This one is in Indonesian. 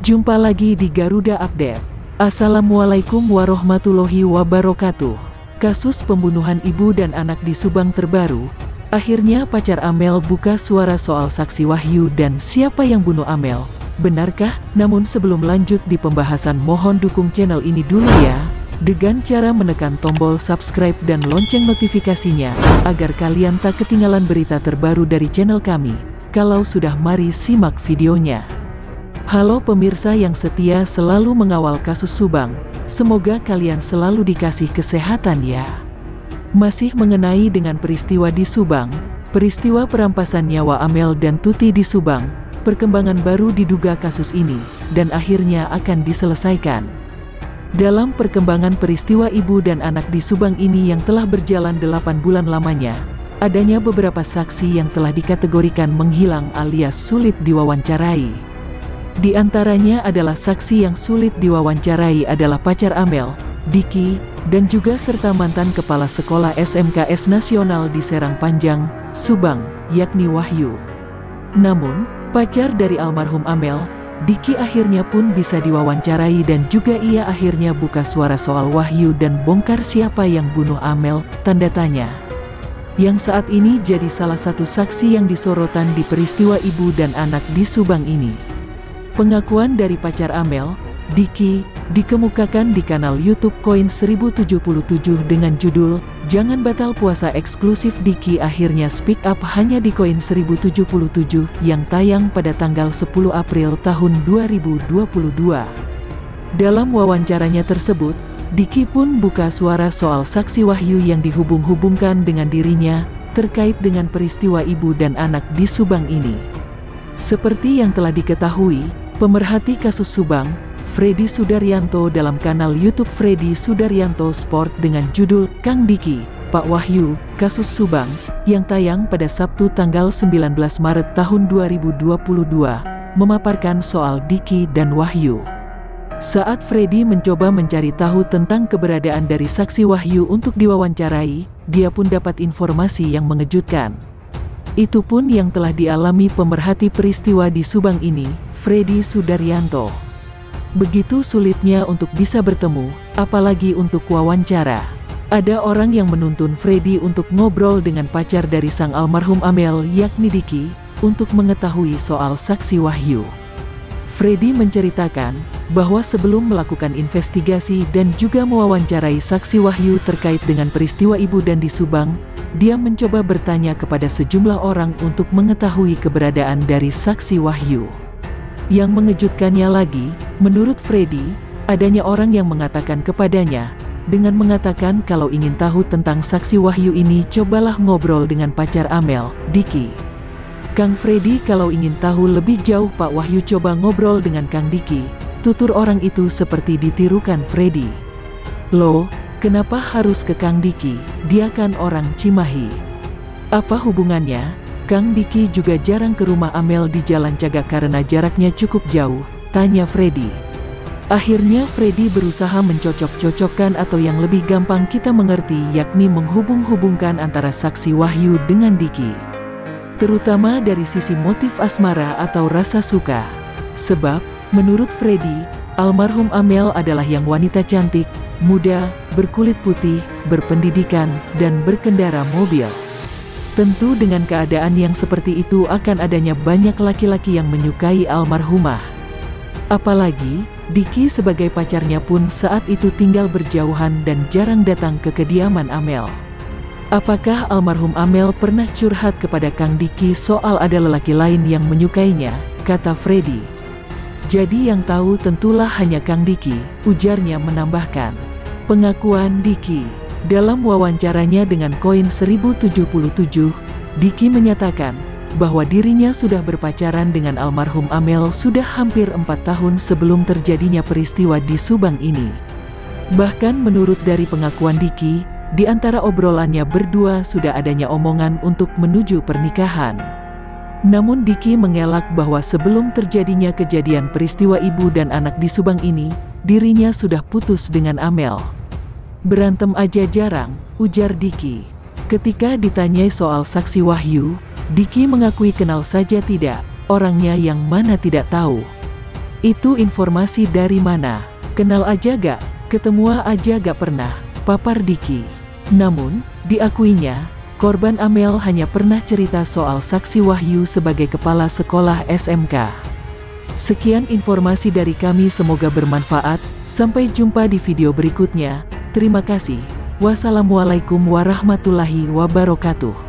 Jumpa lagi di Garuda Update. Assalamualaikum warahmatullahi wabarakatuh. Kasus pembunuhan ibu dan anak di Subang terbaru. Akhirnya pacar Amel buka suara soal saksi Wahyu dan siapa yang bunuh Amel. Benarkah? Namun sebelum lanjut di pembahasan, mohon dukung channel ini dulu ya, dengan cara menekan tombol subscribe dan lonceng notifikasinya, agar kalian tak ketinggalan berita terbaru dari channel kami. Kalau sudah, mari simak videonya. Halo pemirsa yang setia selalu mengawal kasus Subang, semoga kalian selalu dikasih kesehatan ya. Masih mengenai dengan peristiwa di Subang, peristiwa perampasan nyawa Amel dan Tuti di Subang, perkembangan baru diduga kasus ini, dan akhirnya akan diselesaikan. Dalam perkembangan peristiwa ibu dan anak di Subang ini yang telah berjalan 8 bulan lamanya, adanya beberapa saksi yang telah dikategorikan menghilang alias sulit diwawancarai. Di antaranya adalah saksi yang sulit diwawancarai adalah pacar Amel, Diki, dan juga serta mantan kepala sekolah SMKS Nasional di Serang Panjang, Subang, yakni Wahyu. Namun, pacar dari almarhum Amel, Diki akhirnya pun bisa diwawancarai dan juga ia akhirnya buka suara soal Wahyu dan bongkar siapa yang bunuh Amel, tanda tanya. Yang saat ini jadi salah satu saksi yang disorotan di peristiwa ibu dan anak di Subang ini. Pengakuan dari pacar Amel, Diki, dikemukakan di kanal YouTube Koin 1077 dengan judul "Jangan Batal Puasa" eksklusif. Diki akhirnya speak up hanya di Koin 1077 yang tayang pada tanggal 10 April tahun 2022. Dalam wawancaranya tersebut, Diki pun buka suara soal saksi Wahyu yang dihubung-hubungkan dengan dirinya terkait dengan peristiwa ibu dan anak di Subang ini. Seperti yang telah diketahui, pemerhati kasus Subang, Freddy Sudaryanto dalam kanal YouTube Freddy Sudaryanto Sport dengan judul "Kang Diki, Pak Wahyu, Kasus Subang" yang tayang pada Sabtu tanggal 19 Maret tahun 2022, memaparkan soal Diki dan Wahyu. Saat Freddy mencoba mencari tahu tentang keberadaan dari saksi Wahyu untuk diwawancarai, dia pun dapat informasi yang mengejutkan. Itu pun yang telah dialami pemerhati peristiwa di Subang ini, Freddy Sudaryanto. Begitu sulitnya untuk bisa bertemu, apalagi untuk wawancara. Ada orang yang menuntun Freddy untuk ngobrol dengan pacar dari sang almarhum Amel yakni Diki, untuk mengetahui soal saksi Wahyu. Freddy menceritakan bahwa sebelum melakukan investigasi dan juga mewawancarai saksi Wahyu terkait dengan peristiwa ibu dan di Subang, dia mencoba bertanya kepada sejumlah orang untuk mengetahui keberadaan dari saksi Wahyu. Yang mengejutkannya lagi, menurut Freddy, adanya orang yang mengatakan kepadanya, dengan mengatakan kalau ingin tahu tentang saksi Wahyu ini cobalah ngobrol dengan pacar Amel, Diki. Kang Freddy, kalau ingin tahu lebih jauh Pak Wahyu coba ngobrol dengan Kang Diki, tutur orang itu seperti ditirukan Freddy. Loh, kenapa harus ke Kang Diki? Dia kan orang Cimahi. Apa hubungannya? Kang Diki juga jarang ke rumah Amel di Jalan Cagak karena jaraknya cukup jauh, tanya Freddy. Akhirnya Freddy berusaha mencocok-cocokkan atau yang lebih gampang kita mengerti yakni menghubung-hubungkan antara saksi Wahyu dengan Diki. Terutama dari sisi motif asmara atau rasa suka. Sebab, menurut Freddy, almarhum Amel adalah yang wanita cantik, muda, berkulit putih, berpendidikan, dan berkendara mobil. Tentu dengan keadaan yang seperti itu akan adanya banyak laki-laki yang menyukai almarhumah. Apalagi, Diki sebagai pacarnya pun saat itu tinggal berjauhan dan jarang datang ke kediaman Amel. Apakah almarhum Amel pernah curhat kepada Kang Diki soal ada lelaki lain yang menyukainya, kata Freddy. Jadi yang tahu tentulah hanya Kang Diki, ujarnya menambahkan. Pengakuan Diki. Dalam wawancaranya dengan Koin 1077, Diki menyatakan bahwa dirinya sudah berpacaran dengan almarhum Amel sudah hampir 4 tahun sebelum terjadinya peristiwa di Subang ini. Bahkan menurut dari pengakuan Diki, di antara obrolannya berdua sudah adanya omongan untuk menuju pernikahan. Namun Diki mengelak bahwa sebelum terjadinya kejadian peristiwa ibu dan anak di Subang ini, dirinya sudah putus dengan Amel. Berantem aja jarang, ujar Diki. Ketika ditanyai soal saksi Wahyu, Diki mengakui kenal saja tidak, orangnya yang mana tidak tahu. Itu informasi dari mana? Kenal aja gak? Ketemu aja gak pernah, papar Diki. Namun, diakuinya, korban Amel hanya pernah cerita soal saksi Wahyu sebagai kepala sekolah SMK. Sekian informasi dari kami, semoga bermanfaat. Sampai jumpa di video berikutnya. Terima kasih. Wassalamualaikum warahmatullahi wabarakatuh.